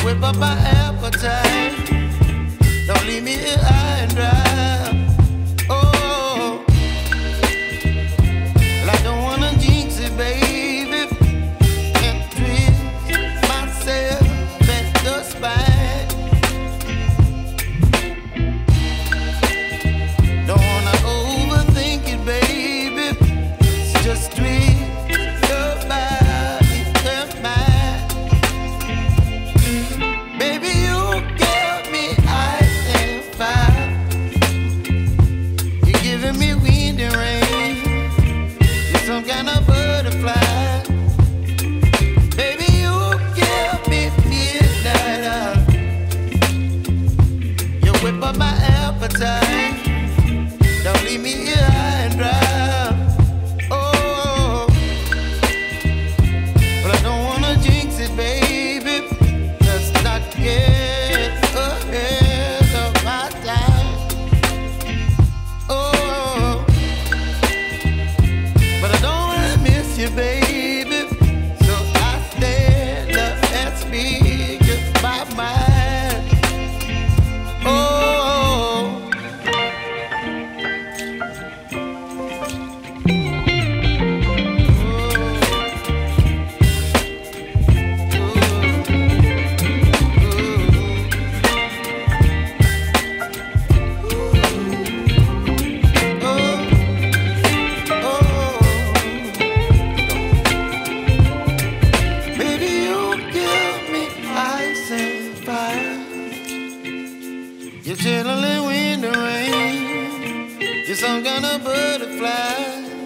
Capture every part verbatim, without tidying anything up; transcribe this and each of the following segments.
whip up my appetite. Don't leave me here high and dry. Oh, well, I don't wanna jinx it, baby, and twist myself at the spine. Don't wanna overthink it, baby. It's just twist your body and mine. Baby, you give me ice and fire. You're giving me wind and rain. You're some kind of butterfly. Baby, you give me midnight oil. You whip up my appetite. Don't leave me here high and dry. Oh, but I don't wanna jinx it, baby. Let's not get ahead of my time. Oh, but I don't wanna miss you, baby. So I stand up and speak my mind. Oh. You're chilling wind and rain. You're some kind of butterfly.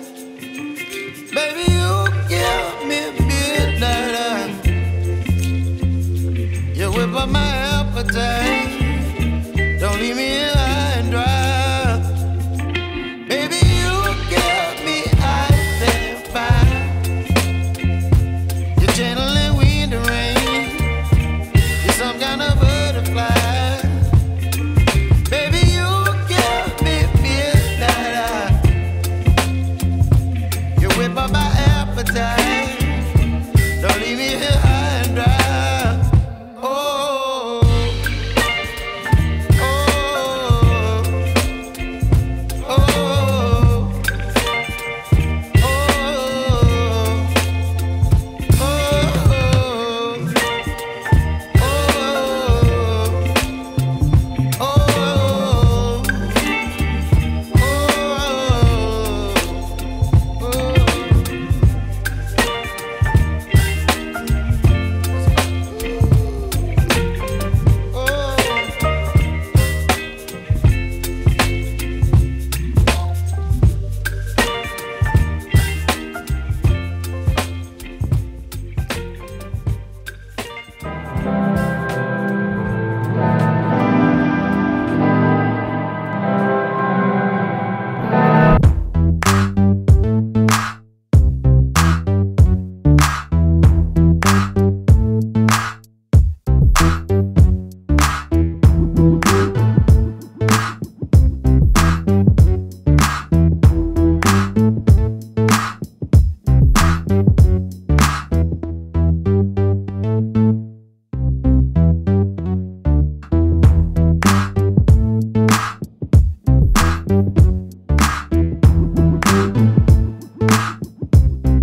Baby, you give me midnight oil. You whip up my appetite. Don't leave me here high and dry. Baby, you give me ice and fire. You're channeling wind and rain. You're some kind of butterfly. Whip up my appetite. Don't leave me here high and dry. Oh, oh, oh, oh,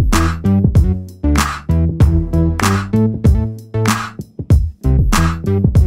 Thank you.